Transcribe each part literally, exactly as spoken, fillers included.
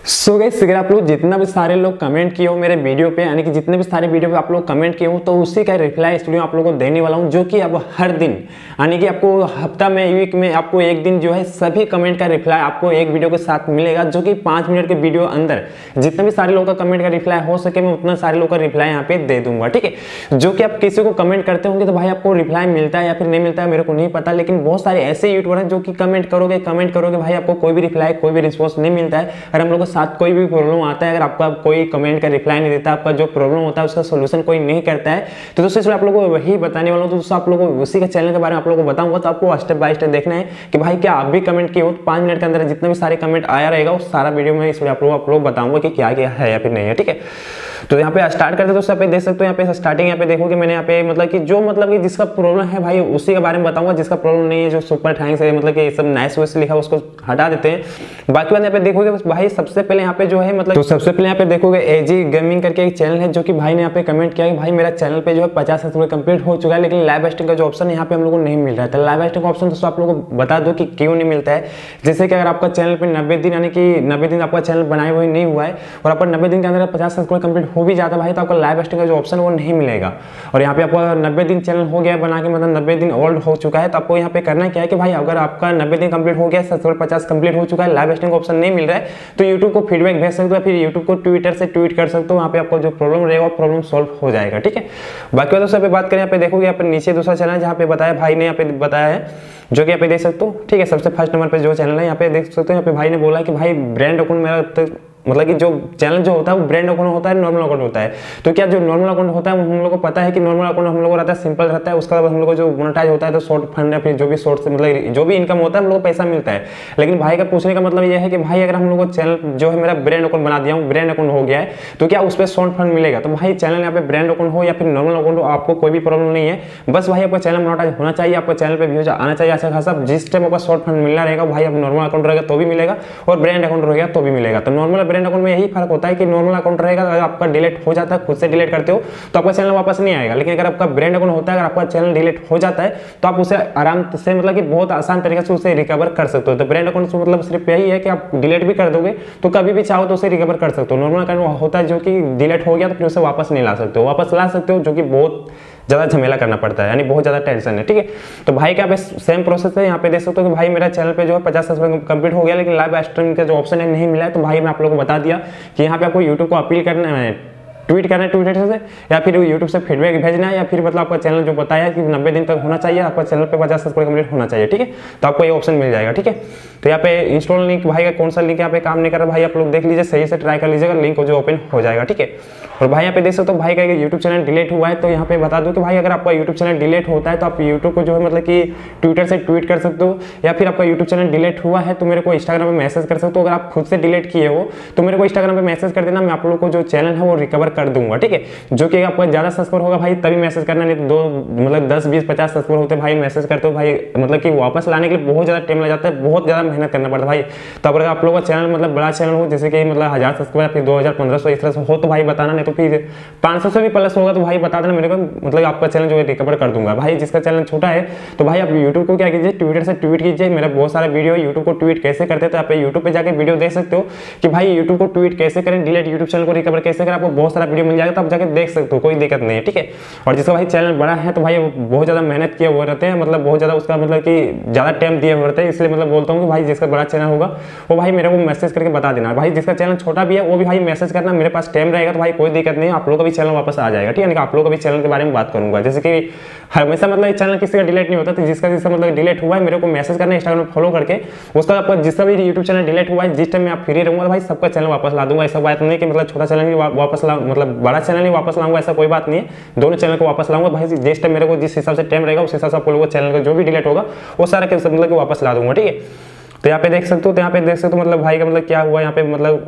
So guys, अगर आप लोग जितना भी सारे लोग कमेंट किए हो मेरे वीडियो पे, यानी कि जितने भी सारे वीडियो पे आप लोग कमेंट किए हो, तो उसी का रिप्लाई स्टूडियो आप लोगों को देने वाला हूं, जो कि अब हर दिन यानी कि आपको हफ्ता में, वीक में आपको एक दिन जो है सभी कमेंट का रिप्लाई आपको एक वीडियो के साथ मिलेगा, जो कि पाँच मिनट के वीडियो अंदर जितने भी सारे लोगों का कमेंट का रिप्लाई हो सके मैं उतना सारे लोगों का रिप्लाई यहाँ पे दे दूंगा। ठीक है, जो कि आप किसी को कमेंट करते होंगे तो भाई आपको रिप्लाई मिलता है या फिर नहीं मिलता है मेरे को नहीं पता, लेकिन बहुत सारे ऐसे यूट्यूबर हैं जो कि कमेंट करोगे कमेंट करोगे भाई आपको कोई भी रिप्लाई कोई भी रिस्पॉन्स नहीं मिलता है। और हम लोग के साथ कोई भी प्रॉब्लम आता है, अगर आपका कोई कमेंट का रिप्लाई नहीं देता, आपका जो प्रॉब्लम होता है उसका सोल्यूशन कोई नहीं करता है, तो दोस्तों इसलिए आप लोगों को वही बताने वाला हूँ। तो दोस्तों आप लोगों को उसी के चैनल के बारे में आप लोगों को बताऊंगा, तो आपको स्टेप बाय स्टेप देखना है कि भाई क्या आप भी कमेंट किए हो, तो पाँच मिनट के अंदर जितने भी सारे कमेंट आया रहेगा उस सारा वीडियो में इसलिए आप लोग आप लोग बताऊंगा कि क्या क्या है या फिर नहीं है। ठीक है, तो यहाँ पे स्टार्ट करते हैं दोस्तों। आप देख सकते हो यहाँ पे स्टार्टिंग यहाँ पे देखोगे मैंने यहाँ पे मतलब कि जो मतलब कि जिसका प्रॉब्लम है भाई उसी के बारे में बताऊंगा, जिसका प्रॉब्लम नहीं है, जो सुपर थैंक्स है मतलब कि सब नाइस वैसे लिखा उसको हटा देते हैं। बाकी बात यहाँ पे देखोगे भाई सबसे पहले यहाँ पे जो है मतलब तो सबसे पहले यहाँ पे देखोगे एजी गेमिंग करके एक चैनल है, जो कि भाई ने यहाँ पे कमेंट किया कि भाई मेरा चैनल पे जो है पचास सब्सक्राइब कंप्लीट हो चुका है, लेकिन लाइव स्ट्रीम का जो ऑप्शन है यहाँ पे हम लोग को नहीं मिल रहा था। लाइव स्ट्रीम का ऑप्शन दोस्तों आप लोगों को बता दो कि क्यों नहीं मिलता है। जैसे कि अगर आपका चैनल पे नब्बे दिन यानी कि नब्बे दिन आपका चैनल बनाए हुए नहीं हुआ है और आपका नब्बे दिन के अंदर पचास सब्सक्राइब कंप्लीट हो भी जाता है भाई, तो आपका लाइव स्ट्रीम का जो ऑप्शन वो नहीं मिलेगा। और यहाँ पे आपका नब्बे दिन चैनल हो गया बना के, मतलब नब्बे दिन ओल्ड हो चुका है, तो आपको यहाँ पे करना क्या है कि भाई अगर आपका नब्बे दिन कंप्लीट हो गया, सब्सक्राइब पचास कंप्लीट हो चुका है, लाइव स्ट्रीम का ऑप्शन नहीं मिल रहा है, तो यूट्यूब को फीडबैक भेज सकते हो, फिर यूट्यूब को ट्विटर से ट्वीट कर सकते हो, वहाँ पे आपको जो प्रॉब्लम रहेगा प्रॉब्लम सॉल्व हो जाएगा। ठीक है, बाकी दोस्तों पे बात करें यहाँ पे देखोगे यहाँ पे नीचे दूसरा चैनल है जहाँ पे बताया भाई ने यहाँ पे बताया है, जो कि यहाँ पे देख सकते हो। ठीक है, सबसे फर्स्ट नंबर पे जो चैनल है यहाँ पे देख सकते हो, यहाँ पे भाई ने बोला कि भाई ब्रांड अकाउंट मेरा तो मतलब कि जो चैनल जो होता है वो ब्रांड अकाउंट होता है, नॉर्मल अकाउंट होता है। तो क्या जो नॉर्मल अकाउंट होता है हम लोग को पता है कि नॉर्मल अकाउंट हम लोग को रहता है सिंपल रहता है, उसका बाद हम लोग को जो मोनेटाइज होता है तो शॉर्ट फंड या फिर जो भी शॉर्ट से मतलब जो भी इनकम होता है हम लोग को पैसा मिलता है। लेकिन भाई का पूछने का मतलब ये है कि भाई अगर हम लोग को चैनल जो है मेरा ब्रांड अकाउंट बना दिया हूँ, ब्रांड अकाउंट हो गया है, तो क्या उस पर शॉर्ट फंड मिलेगा? तो भाई चैनल यहाँ पे ब्रांड अकाउंट हो या फिर नॉर्मल अकाउंट हो आपको कोई भी प्रॉब्लम नहीं है, बस भाई आपका चैनल मोनेटाइज होना चाहिए, आपका चैनल पे व्यूज आना चाहिए अच्छा खासा। जिस टाइम आपका शॉर्ट फंड मिलना रहेगा भाई आप नॉर्मल अकाउंट रहेगा तो भी मिलेगा और ब्रांड अकाउंट रहेगा तो भी मिलेगा। तो नॉर्मल ब्रांड अकाउंट में यही फर्क होता है कि नॉर्मल अकाउंट रहेगा अगर आपका डिलीट हो जाता है, खुद से डिलीट करते हो तो आपका चैनल वापस नहीं आएगा, लेकिन अगर आपका ब्रांड अकाउंट होता है, अगर आपका चैनल डिलीट हो जाता है तो आप उसे आराम से मतलब कि बहुत आसान तरीके से उसे रिकवर कर सकते हो। तो ब्रांड अकाउंट से मतलब सिर्फ यही है कि आप डिलीट भी कर दोगे तो कभी भी चाहो तो उसे रिकवर कर सकते हो। नॉर्मल अकाउंट होता है जो कि डिलीट हो गया तो फिर उसे वापस नहीं ला सकते हो, वापस ला सकते हो जो कि बहुत ज़्यादा झमेला करना पड़ता है, यानी बहुत ज़्यादा टेंशन है। ठीक है, तो भाई का सेम प्रोसेस है, यहाँ पे देख सकते हो कि भाई मेरा चैनल पे जो है पचास सब्सक्राइब कंप्लीट हो गया, लेकिन लाइव स्ट्रीम का जो ऑप्शन है नहीं मिला है। तो भाई मैं आप लोगों को बता दिया कि यहाँ पे आपको यूट्यूब को अपील करना है, ट्वीट करना है ट्विटर से, या फिर यूट्यूब से फीडबैक भेजना है, या फिर मतलब आपका चैनल जो बताया कि नब्बे दिन तक होना चाहिए, आपका चैनल पे पचास सब्सक्राइब कंप्लीट होना चाहिए। ठीक है, तो आपको ये ऑप्शन मिल जाएगा। ठीक है, तो यहाँ पे इंस्टॉल लिंक भाई का कौन सा लिंक यहाँ पे काम नहीं कर रहा भाई आप लोग देख लीजिए, सही से ट्राई कर लीजिएगा, लिंक जो ओपन हो जाएगा। ठीक है, और भाई यहाँ पे देख सकते हो भाई का यूट्यूब चैनल डिलीट हुआ है, तो यहाँ पे बता दो कि भाई अगर आपका यूट्यूब चैनल डिलीट होता है तो आप यूट्यूब को जो है मतलब कि ट्विटर से ट्वीट कर सकते हो, या फिर आपका यूट्यूब चैनल डिलीट हुआ है तो मेरे को इंस्टाग्राम पे मैसेज कर सकते हो। अगर आप खुद से डिलीट किए हो तो मेरे को इंस्टाग्राम पे मैसेज कर देना, मैं आप लोग को जो चैनल है वो रिकवर कर दूंगा। ठीक है, जो कि आपका ज्यादा सब्सक्राइब होगा भाई तभी मैसेज करना, नहीं तो दो मतलब दस बीस पचास सब्सक्राइब होते भाई मैसेज करते हो भाई मतलब कि वापस लाने के लिए बहुत ज्यादा टाइम लग जाता है, बहुत ज्यादा मेहनत करना पड़ता है भाई। तो अगर आप लोगों का चैनल मतलब बड़ा चैनल हो जैसे कि मतलब हजार सब्सक्राइब फिर दो हजार पंद्रह सौ इस तरह से हो तो भाई बताना, नहीं तो फिर पाँच सौ से भी प्लस होगा तो भाई बता देना मेरे को, मतलब आपका चैनल जो है रिकवर कर दूंगा। भाई जिसका चैनल छोटा है तो भाई आप यूट्यूब को क्या कीजिए, ट्विटर से ट्वीट कीजिए। मेरा बहुत सारा वीडियो यूट्यूब को ट्वीट कैसे करते हैं तो आप यूट्यूब पे जाकर वीडियो देख सकते हो कि भाई यूट्यूब को ट्वीट कैसे करें, डिलीट यूट्यूब चैनल को रिकवर कैसे करें, आपको बहुत सारा वीडियो मिल जाएगा तो आप जाकर देख सकते हो, कोई दिक्कत नहीं है। ठीक है, और जिसका भाई चैनल बड़ा है तो भाई बहुत ज्यादा मेहनत किए हुए रहते हैं, मतलब बहुत ज्यादा उसका मतलब कि ज्यादा टाइम दिए हुए रहते हैं, इसलिए मतलब बोलता हूँ कि भाई जिसका बड़ा चैनल होगा वो भाई मेरे को मैसेज करके बता देना। भाई जिसका चैनल छोटा भी है वो भी भाई मैसेज करना, मेरे पास टाइम रहेगा तो भाई कोई दिक्कत नहीं है, आप लोग का भी चैनल वापस आ जाएगा। ठीक है, आप लोग का भी चैनल के बारे में बात करूंगा, जैसे कि हमेशा मतलब चैनल किसी का डिलीट नहीं होता, तो जिसका जिसका मतलब डिलीट हुआ है मेरे को मैसेज करना इंस्टाग्राम में फॉलो करके, उसका आपका जिसका भी यूट्यूब चैनल डिलीट हुआ है जिस टाइम मैं आप फ्री रहूंगा भाई सबका चैनल वापस ला दूंगा। ऐसा बात नहीं कि मतलब छोटा चैनल वापस ला मतलब बड़ा चैनल ही वापस लाऊंगा, ऐसा कोई बात नहीं है, दोनों चैनल को वापस लाऊंगा भाई। जिस टाइम मेरे को जिस हिसाब से टाइम रहेगा उस हिसाब से आप लोगों को चैनल का जो भी डिलीट होगा वो सारा मतलब वापस ला दूंगा। ठीक है, तो यहाँ पे देख सकते हो, तो यहाँ पे देख सकते हो मतलब भाई का मतलब क्या हुआ यहाँ पे मतलब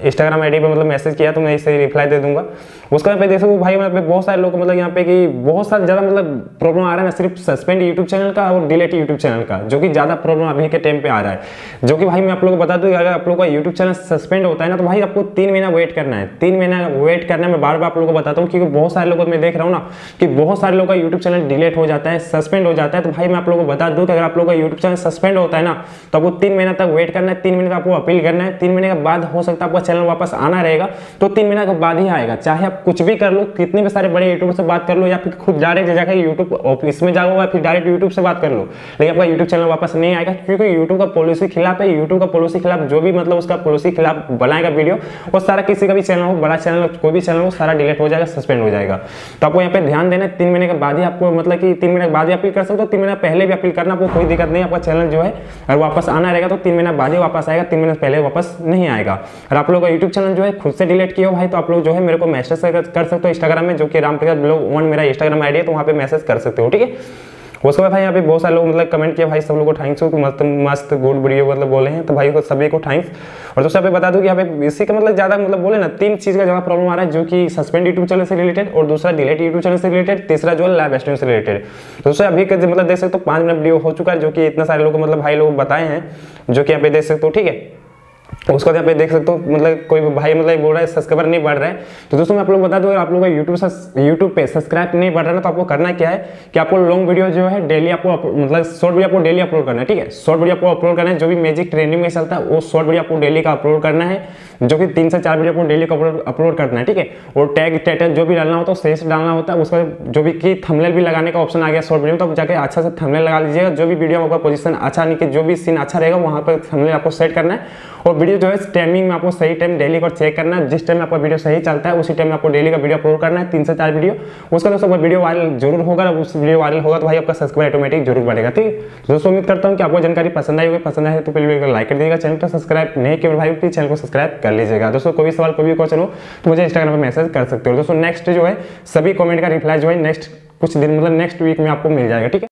इंस्टाग्राम आईडी पे मतलब मैसेज किया तो मैं इससे रिप्लाई दे दूंगा। उसके बाद पे देख सकते भाई मतलब बहुत सारे लोग मतलब यहाँ पे कि बहुत सारा ज़्यादा मतलब प्रॉब्लम आ रहा है ना, सिर्फ सस्पेंड यूट्यूब चैनल का और डिलीट यूट्यूब चैनल का, जो कि ज़्यादा प्रॉब्लम अभी के टाइम पे आ रहा है। जो कि भाई मैं आप लोगों को बता दूँ, अगर आप लोग का यूट्यूब चैनल सस्पेंड होता है ना तो भाई आपको तीन महीना वेट करना है। तीन महीना वेट करना मैं बार बार आप लोगों को बताता हूँ, क्योंकि बहुत सारे लोगों को मैं देख रहा हूँ ना कि बहुत सारे लोगों का यूट्यूब चैनल डिलीट हो जाता है, सस्पेंड हो जाता है। तो भाई मैं आप लोगों को बता दूँ कि अगर आप लोगों का यूट्यूब चैनल सस्पेंड होता है ना तो आपको तीन महीना तक वेट करना है। तीन महीने का आपको अपील करना है। तीन महीने के बाद हो सकता है आपका चैनल वापस आना रहेगा, तो तीन महीने के बाद ही आएगा। चाहे आप कुछ भी कर लो, कितने भी सारे बड़े यूट्यूबर से बात कर लो, या फिर खुद डायरेक्ट जाकर यूट्यूब ऑफिस में जाओ या फिर डायरेक्ट यूट्यूब से बात कर लो, लेकिन आपका यूट्यूब चैनल वापस नहीं आएगा, क्योंकि यूट्यूब का पॉलिसी खिलाफ है। यूट्यूब का पॉलिसी खिलाफ जो भी मतलब उसका पॉलिसी खिलाफ बनाएगा वीडियो, वो सारा किसी का भी चैनल हो, बड़ा चैनल कोई भी चैनल हो, सारा डिलीट हो जाएगा, सस्पेंड हो जाएगा। तो आपको यहाँ पे ध्यान देना है, तीन महीने के बाद ही आपको मतलब कि तीन महीने के बाद ही अपील कर सकते हो। तीन महीने पहले भी अपील करना, आपको कोई दिक्कत नहीं। आपका चैनल जो है अगर वापस आना रहेगा तो तीन महीने बाद ही वापस आएगा, तीन महीने पहले वापस नहीं आएगा। और आप लोग का यूट्यूब चैनल जो है खुद से डिलीट किया हो भाई, तो आप लोग जो है मेरे को मैसेज कर सकते हो इंस्टाग्राम में, जो कि रामप्रकाश ब्लॉग वन मेरा इंस्टाग्राम आईडी है, तो वहाँ पे मैसेज कर सकते हो, ठीक है। उसके बाद भाई यहाँ पे बहुत सारे लोग मतलब कमेंट किया, भाई सब लोगों को थैंक्स हो, मस्त मस्त गुड वीडियो मतलब बोले हैं, तो भाई को सभी को थैंक्स। और दूसरा पे बता दूं कि यहाँ पे इसी का मतलब ज़्यादा मतलब बोले ना, तीन चीज़ का ज़्यादा प्रॉब्लम आ रहा है, जो कि सस्पेंड यूट्यूब चैनल से रिलेटेड, और दूसरा डिलीट यूट्यूब चैनल से रिलेटेड, तीसरा जो है लाइव स्ट्रीम से रिलेटेड। दूसरा अभी के मतलब देख सकते हो पाँच मिनट वीडियो हो चुका है, जो कि इतने सारे लोग मतलब भाई लोग बताए हैं, जो कि यहाँ पे देख सकते हो, ठीक है। उसको यहाँ पे देख सकते हो मतलब कोई भाई मतलब बोल रहा है सब्सक्राइबर नहीं बढ़ रहा है, तो दोस्तों मैं आप लोग बता दूं, अगर आप लोग का यूट्यूब यूट्यूब पे सब्सक्राइब नहीं बढ़ रहा है ना, तो आपको करना क्या है कि आपको लॉन्ग वीडियो जो है डेली आपको मतलब शॉर्ट वीडियो आपको डेली अपलोड करना है, ठीक है। शॉर्ट वीडियो आपको अपलोड करना है, जो भी मैजिक ट्रेंडिंग में चलता है वो शॉर्ट वीडियो आपको डेली का अपलोड करना है, जो कि तीन से चार वीडियो आपको डेली का अपलोड करना है, ठीक है। और टैग टाइटल जो भी डालना होता है सही से डालना होता है। उसका जो भी की थंबनेल भी लगाने का ऑप्शन आ गया शॉर्ट वीडियो में, तो आप जाके अच्छा से थंबनेल लगा लीजिएगा। जो भी वीडियो में आपका पोजीशन अच्छा नहीं कि जो भी सीन अच्छा रहेगा वहाँ पर थंबनेल आपको सेट करना है। और वीडियो जो है टाइमिंग में आपको सही टाइम डेली को चेक करना है, जिस टाइम आपका वीडियो सही चलता है उसी टाइम में आपको डेली का वीडियो अपलोड करना है, तीन से चार वीडियो। उसका दोस्तों वीडियो वायरल जरूर होगा, उस वीडियो वायरल होगा तो भाई आपका सब्सक्राइब ऑटोमेटिक जरूर बढ़ेगा, ठीक। दोस्तों उम्मीद करता हूँ कि आपको जानकारी पसंद आई होगी। पसंद आए तो पहले लाइक कर दीजिएगा, चैनल को सब्सक्राइब नहीं किया भाई प्लीज चैनल को सब्सक्राइब कर लीजिएगा। दोस्तों कोई भी सवाल कोई भी क्वेश्चन हो तो मुझे इंस्टाग्राम पर मैसेज कर सकते हो। दोस्तों नेक्स्ट जो है सभी कमेंट का रिप्लाई जो है नेक्स्ट कुछ दिन मतलब नेक्स्ट वीक में आपको मिल जाएगा, ठीक है।